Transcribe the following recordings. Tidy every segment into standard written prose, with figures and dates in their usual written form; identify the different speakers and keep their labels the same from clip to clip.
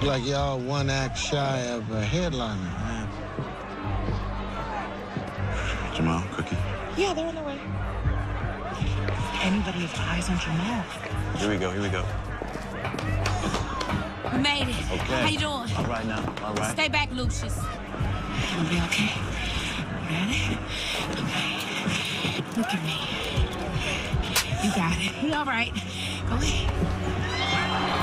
Speaker 1: Look like y'all one act shy of a headliner, man.
Speaker 2: Jamal, Cookie?
Speaker 3: Yeah, they're on their way. Anybody have eyes on Jamal?
Speaker 2: Here we go.
Speaker 4: We made it.
Speaker 2: Okay.
Speaker 4: How you doing?
Speaker 2: All right now. All right.
Speaker 4: Stay back, Lucius.
Speaker 3: It'll be okay. Ready? Okay. Look at me. You got it.
Speaker 4: We all right. Go ahead.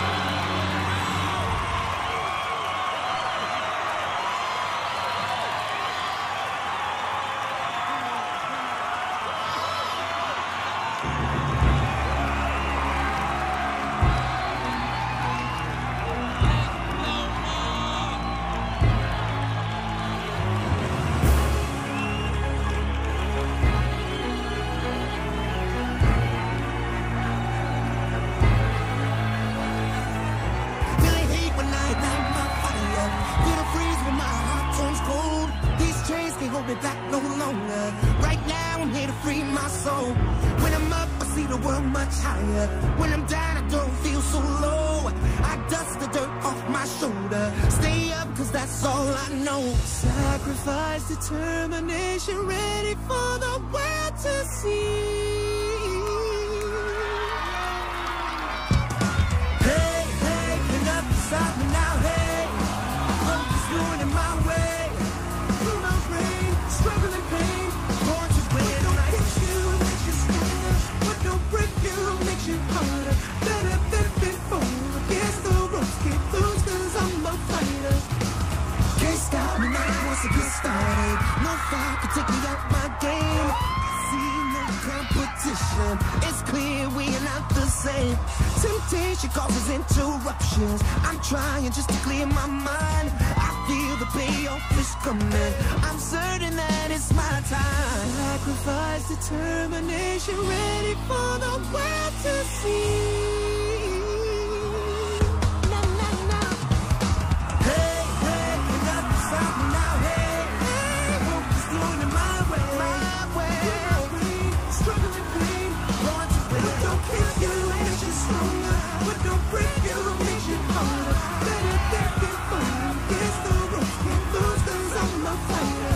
Speaker 5: Me back no longer. Right now I'm here to free my soul. When I'm up, I see the world much higher. When I'm down, I don't feel so low. I dust the dirt off my shoulder. Stay up, cause that's all I know. Sacrifice, determination, ready for the world to see. Hey, hey, get up beside me now, hey. Hope is ruining my way. Struggling pain, born to win. Don't hit you, makes you stronger. What don't break you, makes you harder. Better than before. Against the ropes, keep loose, cause I'm a fighter. Can't stop me now, once it gets started. No fire can take me out my game. See no competition. It's clear we are not the same. Temptation causes interruptions. I'm trying just to clear my mind. I feel the payoff is coming. I'm certain that it's my time. Sacrifice, determination, ready for the world to see. Nah, nah, nah. Hey, hey, get up beside me now, hey. Hey, hope is going in my way. My way. Struggling pain, born to win. What don't kill you, makes you stronger. What don't break you, makes you harder. Better than before. Against the ropes, can't lose, cause I'm a fighter.